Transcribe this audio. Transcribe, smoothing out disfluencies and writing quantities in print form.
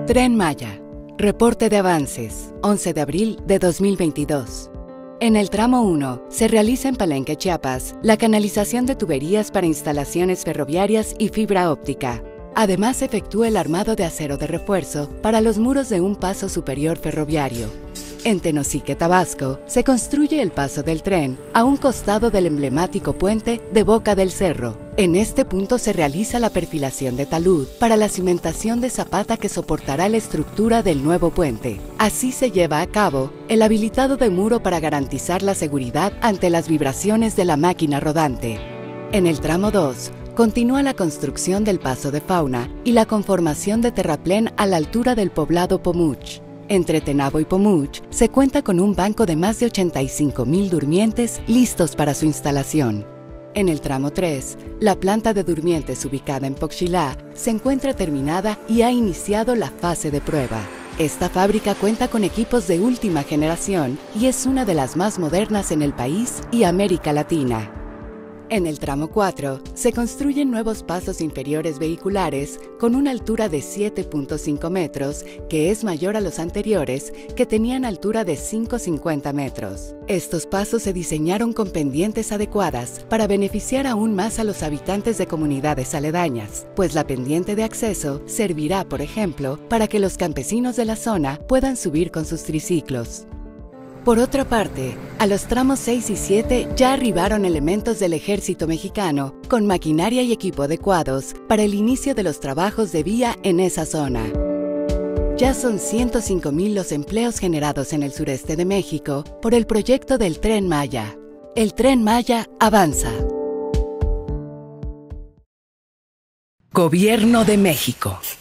Tren Maya. Reporte de avances, 11 de abril de 2022. En el tramo 1, se realiza en Palenque, Chiapas, la canalización de tuberías para instalaciones ferroviarias y fibra óptica. Además, se efectúa el armado de acero de refuerzo para los muros de un paso superior ferroviario. En Tenosique, Tabasco, se construye el paso del tren a un costado del emblemático puente de Boca del Cerro. En este punto se realiza la perfilación de talud para la cimentación de zapata que soportará la estructura del nuevo puente. Así se lleva a cabo el habilitado de muro para garantizar la seguridad ante las vibraciones de la máquina rodante. En el tramo 2, continúa la construcción del paso de fauna y la conformación de terraplén a la altura del poblado Pomuch. Entre Tenabo y Pomuch se cuenta con un banco de más de 85,000 durmientes listos para su instalación. En el tramo 3, la planta de durmientes ubicada en Poxilá se encuentra terminada y ha iniciado la fase de prueba. Esta fábrica cuenta con equipos de última generación y es una de las más modernas en el país y América Latina. En el tramo 4, se construyen nuevos pasos inferiores vehiculares con una altura de 7.5 metros, que es mayor a los anteriores, que tenían altura de 5,50 metros. Estos pasos se diseñaron con pendientes adecuadas para beneficiar aún más a los habitantes de comunidades aledañas, pues la pendiente de acceso servirá, por ejemplo, para que los campesinos de la zona puedan subir con sus triciclos. Por otra parte, a los tramos 6 y 7 ya arribaron elementos del Ejército Mexicano con maquinaria y equipo adecuados para el inicio de los trabajos de vía en esa zona. Ya son 105,000 los empleos generados en el sureste de México por el proyecto del Tren Maya. El Tren Maya avanza. Gobierno de México.